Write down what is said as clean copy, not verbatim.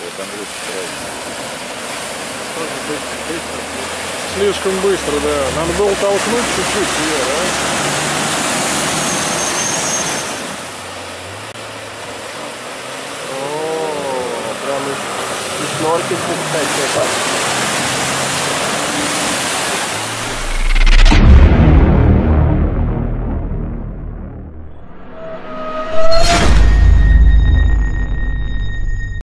там ручки. Быстро. Слишком быстро, да. Надо было толкнуть чуть-чуть ее, да? О, прям и шнорки, кстати,